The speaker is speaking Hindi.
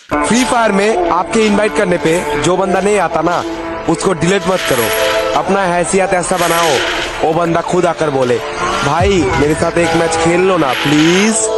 फ्री फायर में आपके इनवाइट करने पे जो बंदा नहीं आता ना, उसको डिलीट मत करो। अपना हैसियत ऐसा बनाओ वो बंदा खुद आकर बोले भाई मेरे साथ एक मैच खेल लो ना प्लीज।